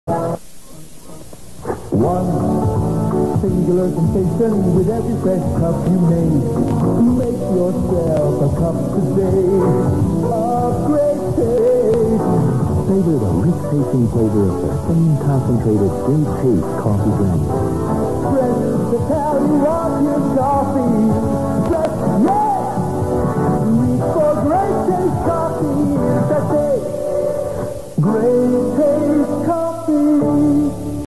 One singular sensation with every fresh cup you make. Make yourself a cup today of great taste. Savor the rich-tasting flavor of the same concentrated Great Taste coffee blend. Friends to tell you of your coffee.